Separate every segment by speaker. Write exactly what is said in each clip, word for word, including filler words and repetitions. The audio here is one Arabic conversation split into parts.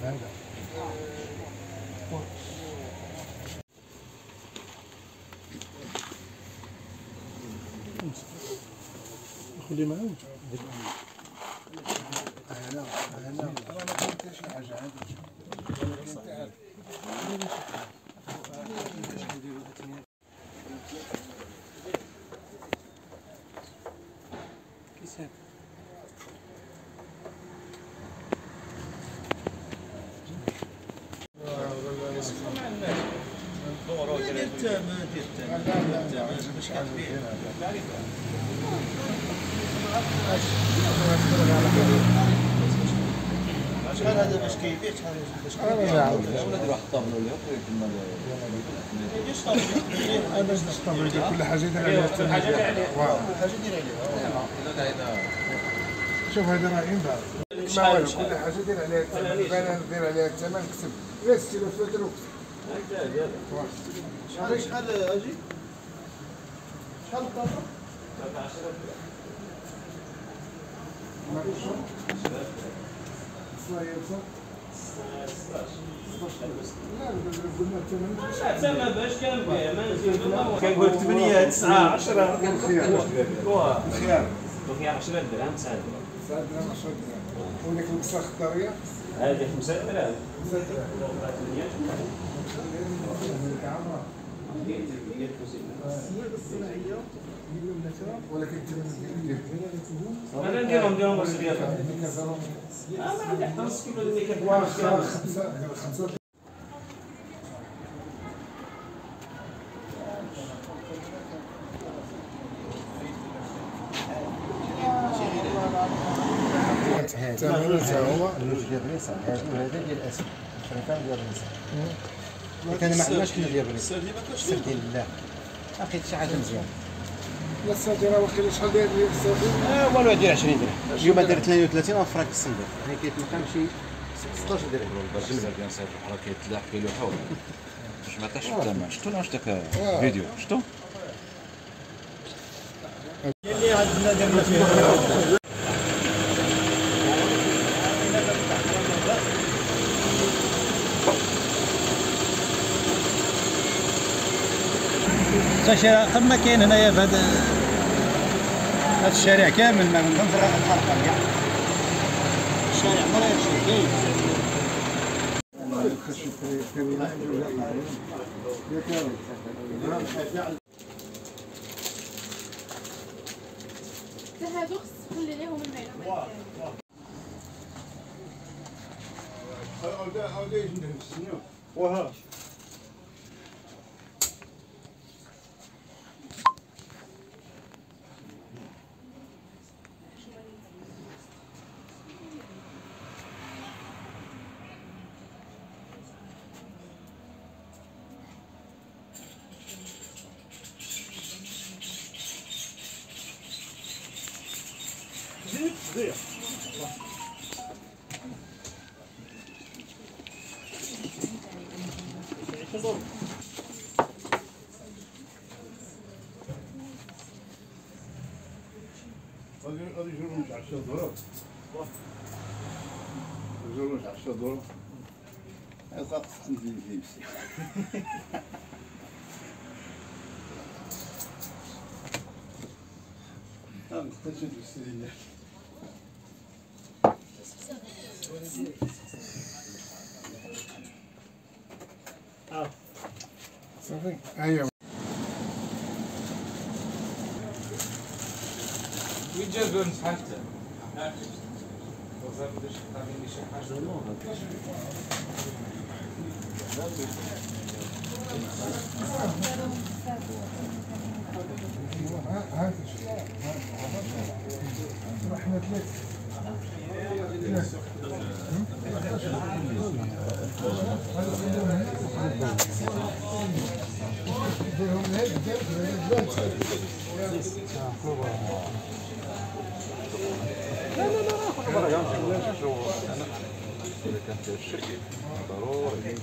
Speaker 1: هذا خلي معاه انا انا انا ما كنتش شي حاجه عندي كيسان دير الثمن دير الثمن باش كتبيع شحال هذا باش كيبيع شحال باش كيبيع ولا دير واحد الطابله ولا كما انا باش الطابله ديال كل حاجه دير عليها الثمن كل حاجه دير عليها شوف هذا راه ينباع ما والو كل حاجه دير عليها الثمن انا ندير عليها الثمن كسب غير ستين فلتر وكسب شحال شحال اجي شحال الطابله عشرة
Speaker 2: لا باش كنبيع ما نزيدو كنقول ثمانية تسعة عشرة
Speaker 1: الخيار
Speaker 2: الخيار الخيار عشرة درهم تسعة درهم
Speaker 1: تسعة درهم عشرة درهم وديك البصله الخضاريه
Speaker 2: هذه خمسة درهم
Speaker 1: خمسة ولكن
Speaker 2: انا نديرهم نديرهم واش ديال اه ما عندي حتى نص كيلو اللي كتباع
Speaker 1: خمسة خمسة
Speaker 3: هذا هو النوج ديال الريسان، هذا ديال الاسد، الشريفان ديال الريسان. كان ما عندناش حنا ديال الريسان. سردين لا. اخي شي حاجه مزيان.
Speaker 1: لا السردين راه واخا شحال داير ديال السردين؟
Speaker 3: اه والو داير عشرين درهم. اليوم داير ثلاثة وثلاثين فرانك الصندوق، يعني كيتلقى شي ستطاش درهم.
Speaker 4: البرجل ديال سعد البحر كيتلاح كيلوحوا باش ما عطاش الثمن. شفتو واش داك الفيديو شفتو؟
Speaker 2: اللي عندنا درنا فيه
Speaker 5: ثم كاين هنايا في هذا هذا الشارع كامل ما من ضمن الفرقه كاع الشارع ما راهش كاين
Speaker 6: هادو خص تخلي ليهم الماء
Speaker 1: وها زيد زيد غادي غادي يجرو مش عشرة دولار يجرو مش عشرة دولار هذا خصني نمشي اه محتاج نمشي اه صافي ايوا
Speaker 7: وين جا البرد حالته؟ وزاد باش تعطيني شي حاجه
Speaker 1: هات رحنا ثلاثة
Speaker 4: لا لا لا كل مرة يمشي شو إذا كانت الشركة ضروري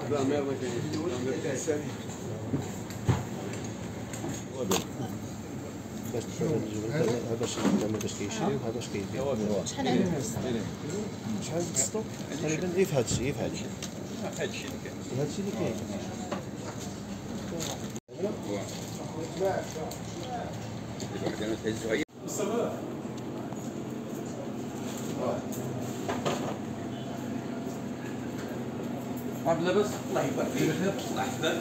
Speaker 3: باش هذا باش زعما باش كيشري وهذا باش كيبيع.
Speaker 6: شحال عندك؟
Speaker 3: شحال في السطوك؟ تقريبا غير في هذا الشيء، غير في هذا الشيء.
Speaker 4: هذا الشيء اللي كاين.
Speaker 3: هذا الشيء اللي كاين.
Speaker 7: عبد لاباس الله يبارك فيك الله يحفظك.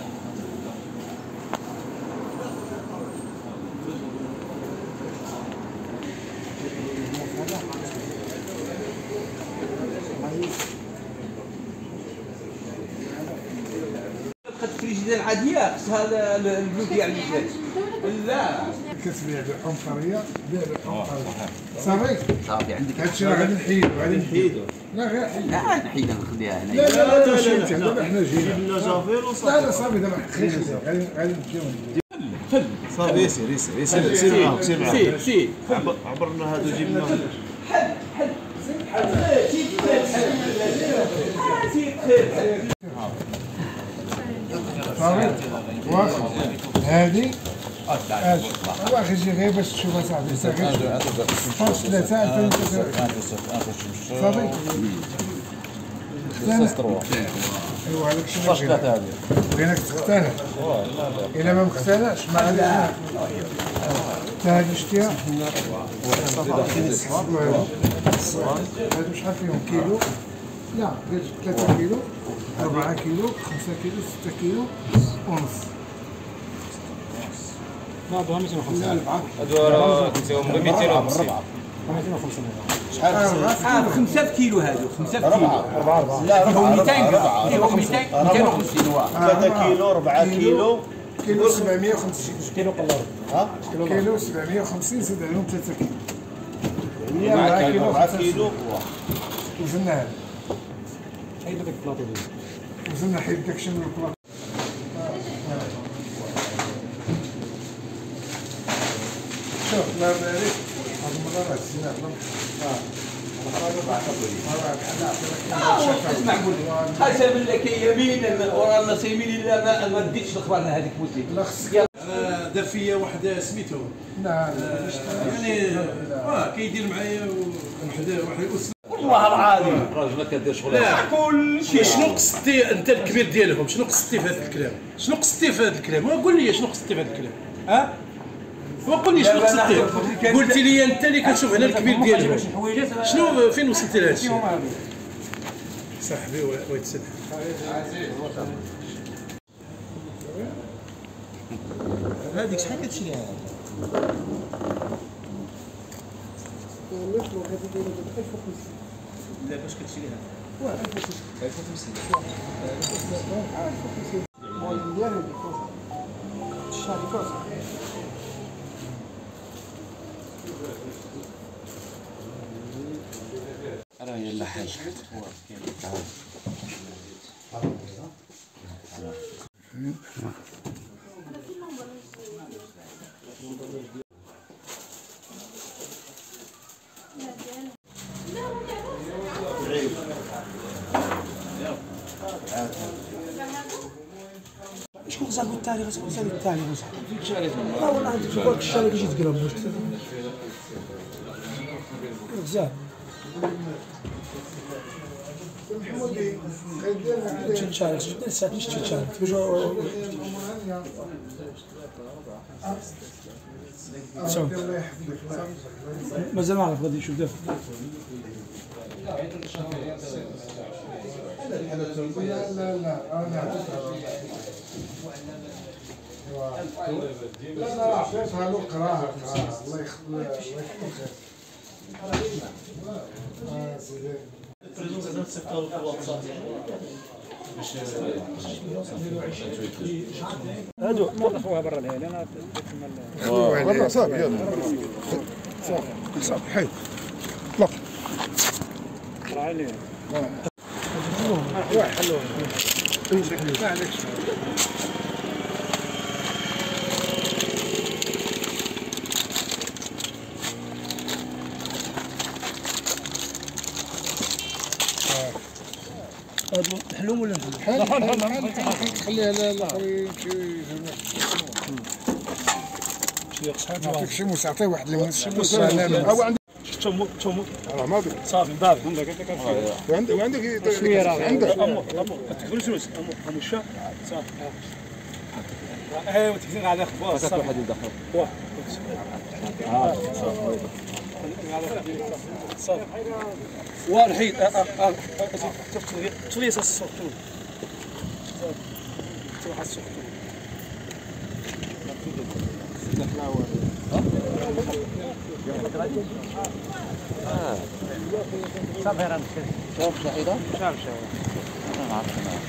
Speaker 7: الفريجيدير العاديه خصها البلوك ديال الجاج. لا
Speaker 1: كتبيع لحوم طريه بيع لحوم طريه صافي
Speaker 7: صافي عندك
Speaker 1: هادشي راه غادي نحيدو غادي
Speaker 3: نحيدو.
Speaker 1: لا غير حيد
Speaker 7: لا نحيدها نخليها هنا.
Speaker 1: لا لا لا شوف دابا حنا جينا
Speaker 3: جبنا جافير وصافي.
Speaker 1: لا لا صافي دابا خلينا غادي غادي نمشيو
Speaker 3: صافي يسير يسير يسير سير معاهم سير معاهم.
Speaker 7: سير سير
Speaker 3: عبرنا هادو جبنا.
Speaker 7: حل حل حل سير سير سير
Speaker 1: صافي واخا هادي اش واخا يجي غير باش تشوفها صاحبي ساكن ستاش ثلاثة ألفين وثلاثة صافي ايوا هذاك الشيء ستاش ثلاثة هذه بغيناك تقتنع الا ما مقتنعش ما غاديش حتى هادي شتيها هادو شحال فيهم كيلو لا ثلاثة كيلو أربعة كيلو خمسة كيلو ستة كيلو ونص
Speaker 5: هذا مئتين وخمسين.
Speaker 7: هذو كنتيهم مئتين وخمسين.
Speaker 5: مئتين وخمسين.
Speaker 7: شحال اه خمسة كيلو هادو خمسة كيلو أربعة أربعة لا مئتين فيهم مئتين مئتين وخمسين هو
Speaker 3: ثلاثة كيلو أربعة كيلو
Speaker 1: كيلو سبعمية وخمسين
Speaker 5: كيلو قلار.
Speaker 3: ها
Speaker 1: كيلو سبعمية وخمسين زيد عليهم ثلاثة كيلو
Speaker 3: أربعة كيلو أربعة كيلو
Speaker 1: وزننا هذا
Speaker 5: حيد هذاك البلاطو ديالك.
Speaker 1: وزننا حيد داكشي من البلاط شوف الله يرضي عليك هاد المرة راه دزينا
Speaker 7: اه اسمع قول لي قسما لك يمينا ورانا سيمين الا ما ما ديتش الاخبار هذيك موسيقى
Speaker 1: لا خصك
Speaker 8: انا دار فيا واحد سميتو
Speaker 1: لا
Speaker 8: يعني اه كيدير معايا واحد واحد
Speaker 7: والله العظيم
Speaker 4: الراجل ما كدير شغل.
Speaker 8: لا
Speaker 7: كل شيء
Speaker 8: شنو قصدتي انت الكبير ديالهم شنو قصدتي في هذا الكلام شنو قصدتي في هذا الكلام وقول لي شنو قصدتي في هذا الكلام ها وقول لي شنو قصدتي قلت لي انت اللي كتشوف هنا الكبير ديالهم شنو فين وصلتي لهذا الشيء صاحبي ويتسد
Speaker 3: هذيك شحال كتشريها؟ لا باش كتشريها؟ ألف وخمسين.
Speaker 4: راه هي لا حاجه
Speaker 5: شكون خصها تقول التاريخ خصها تقول التاريخ لا والله عندك في بالك الشارع كيجي تقرب واش بزاف تشد شارع تشد ساعات مش تشد شارع مازال ما عرف غادي نشوف دابا
Speaker 1: لا لا لا انا لا لا عطيتها له قراها قراها الله يخلي الله يكون خير اه سيدي
Speaker 5: هادو نظفوها برا الهيل انا
Speaker 1: برا صافي يلا صافي صافي حيد اطلق
Speaker 5: راه عليه
Speaker 1: واحد حلوه ما عليكش
Speaker 5: هادو
Speaker 2: نحلهم ولا نحلهم؟
Speaker 1: بحال بحال تخليها الاخرين نعطيك شي موس، عطيه واحد الموس بص انا هو عندك
Speaker 2: شومو شومو
Speaker 1: راه ما بك
Speaker 2: صافي دابا عندك انت كتفهم
Speaker 1: وعندك وعندك
Speaker 2: شويه راه
Speaker 1: عندك
Speaker 2: امو امو تكبر جوج امو امو شا صافي ايوا تكزين على خبار صافي واحد يدخل واه صافي والحيد تولي اساس الصوت تروح السوق
Speaker 3: صافي راه مشى شوف شهيده
Speaker 2: شاف شاف
Speaker 3: انا ما عرفتش انا